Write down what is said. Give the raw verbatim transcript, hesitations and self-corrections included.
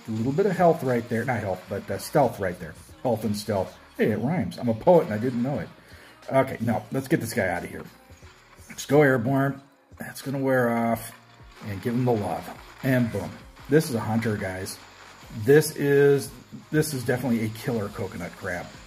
A little bit of health right there. Not health, but uh, stealth right there. Health and stealth. Hey, it rhymes. I'm a poet and I didn't know it. Okay, no, let's get this guy out of here. Let's go airborne. That's going to wear off. And give him the love. And boom. This is a hunter, guys. This is, this is definitely a killer coconut crab.